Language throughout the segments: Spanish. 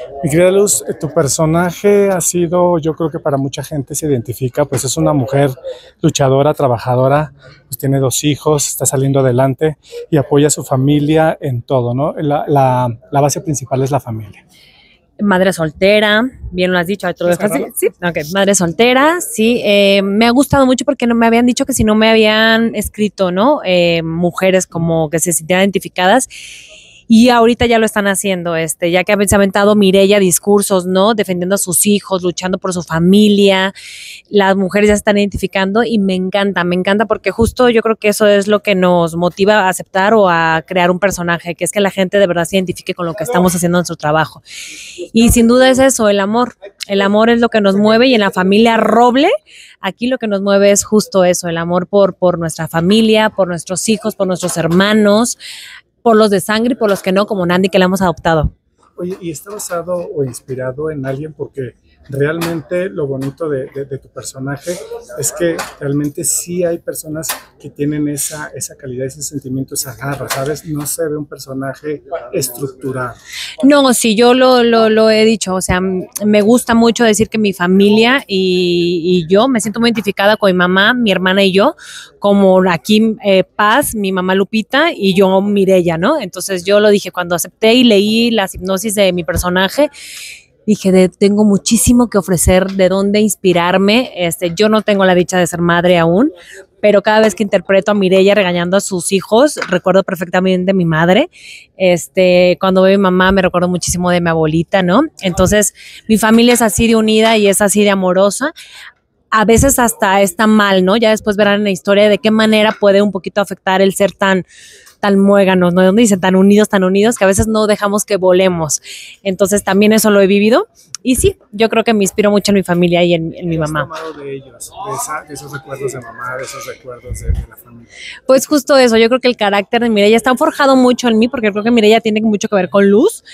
Mi querida Luz, tu personaje ha sido, yo creo que para mucha gente se identifica, pues es una mujer luchadora, trabajadora, pues tiene 2 hijos, está saliendo adelante y apoya a su familia en todo, ¿no? La base principal es la familia. Madre soltera, bien lo has dicho, ¿te lo dejas así? Sí, ok, madre soltera, sí, me ha gustado mucho porque no me habían dicho que si no me habían escrito, ¿no? Mujeres como que se sintieran identificadas. Y ahorita ya lo están haciendo, ya que se ha aventado Mireya discursos, ¿no? Defendiendo a sus hijos, luchando por su familia. Las mujeres ya se están identificando y me encanta porque justo yo creo que eso es lo que nos motiva a aceptar o a crear un personaje, que es que la gente de verdad se identifique con lo que estamos haciendo en nuestro trabajo. Y sin duda es eso, el amor. El amor es lo que nos mueve y en la familia Roble, aquí lo que nos mueve es justo eso, el amor por nuestra familia, por nuestros hijos, por nuestros hermanos, por los de sangre y por los que no, como Nandi, que la hemos adoptado. Oye, ¿y está basado o inspirado en alguien? Porque realmente lo bonito de tu personaje es que realmente sí hay personas que tienen esa calidad, ese sentimiento, esa garra, ¿sabes? No se ve un personaje estructurado. No, sí, yo lo he dicho, o sea, me gusta mucho decir que mi familia y yo me siento muy identificada con mi mamá, mi hermana y yo, como aquí Paz, mi mamá Lupita y yo Mireya, ¿no? Entonces yo lo dije cuando acepté y leí las hipnosis de mi personaje. Dije, tengo muchísimo que ofrecer, de dónde inspirarme. Yo no tengo la dicha de ser madre aún, pero cada vez que interpreto a Mireya regañando a sus hijos, recuerdo perfectamente a mi madre. Cuando veo a mi mamá, me recuerdo muchísimo de mi abuelita, ¿no? Entonces, mi familia es así de unida y es así de amorosa. A veces hasta está mal, ¿no? Ya después verán en la historia de qué manera puede un poquito afectar el ser tan muéganos, ¿no? ¿Dónde dicen tan unidos, que a veces no dejamos que volemos? Entonces también eso lo he vivido y sí, yo creo que me inspiro mucho en mi familia y en mi mamá. ¿Qué has tomado de ellos, de esos recuerdos de mamá, de esos recuerdos de la familia? Pues justo eso, yo creo que el carácter de Mireya está forjado mucho en mí porque creo que Mireya tiene mucho que ver con Luz.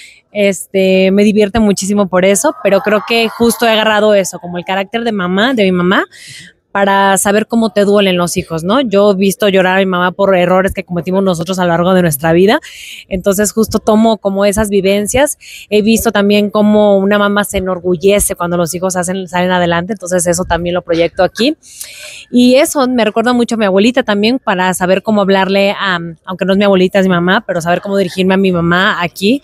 Me divierte muchísimo por eso, pero creo que justo he agarrado eso, como el carácter de mamá, de mi mamá, para saber cómo te duelen los hijos, ¿no? Yo he visto llorar a mi mamá por errores que cometimos nosotros a lo largo de nuestra vida, entonces justo tomo como esas vivencias. He visto también cómo una mamá se enorgullece cuando los hijos salen adelante, entonces eso también lo proyecto aquí. Y eso me recuerda mucho a mi abuelita también, para saber cómo hablarle aunque no es mi abuelita, es mi mamá, pero saber cómo dirigirme a mi mamá aquí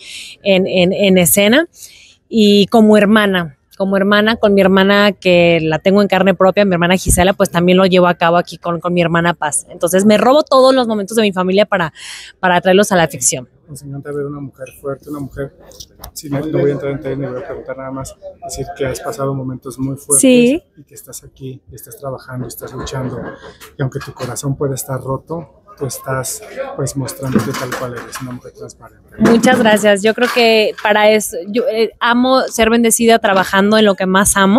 en escena. Y como hermana con mi hermana, que la tengo en carne propia, mi hermana Gisela, pues también lo llevo a cabo aquí con mi hermana Paz. Entonces me robo todos los momentos de mi familia para traerlos a la ficción. Nos encanta ver una mujer fuerte, una mujer, sí, no voy a entrar en detalle, ni voy a preguntar nada más, decir que has pasado momentos muy fuertes, sí, y que estás aquí, estás trabajando, estás luchando, y aunque tu corazón puede estar roto, tú estás pues mostrándote tal cual eres, una mujer transparente. Muchas gracias. Yo creo que para eso, yo amo ser bendecida trabajando en lo que más amo.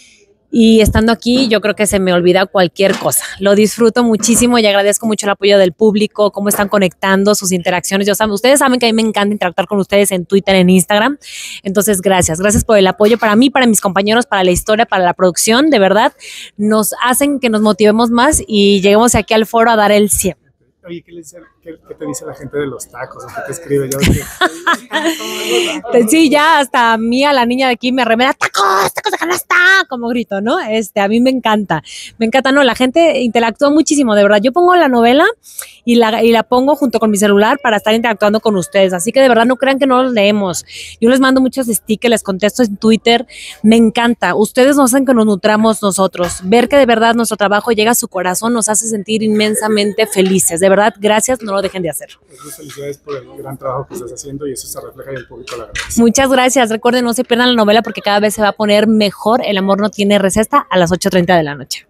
Y estando aquí, yo creo que se me olvida cualquier cosa. Lo disfruto muchísimo y agradezco mucho el apoyo del público, cómo están conectando, sus interacciones. Ustedes saben que a mí me encanta interactuar con ustedes en Twitter, en Instagram. Entonces, gracias por el apoyo para mí, para mis compañeros, para la historia, para la producción. De verdad, nos hacen que nos motivemos más y lleguemos aquí al foro a dar el 100. Oye, ¿qué te dice la gente de los tacos? ¿O qué te escribe? Sí, ya hasta a mí, a la niña de aquí, me remeda, tacos de canasta, como grito, ¿no? A mí me encanta, ¿no? La gente interactúa muchísimo, de verdad. Yo pongo la novela y la pongo junto con mi celular para estar interactuando con ustedes, así que de verdad no crean que no los leemos. Yo les mando muchos stickers, les contesto en Twitter, me encanta. Ustedes nos hacen que nos nutramos nosotros. Ver que de verdad nuestro trabajo llega a su corazón nos hace sentir inmensamente felices. De verdad, gracias, no lo dejen de hacer. Pues felicidades por el gran trabajo que estás haciendo y eso se refleja y el público lo agradece. Muchas gracias. Recuerden, no se pierdan la novela porque cada vez se va a poner mejor. El amor no tiene receta, a las 8:30 de la noche.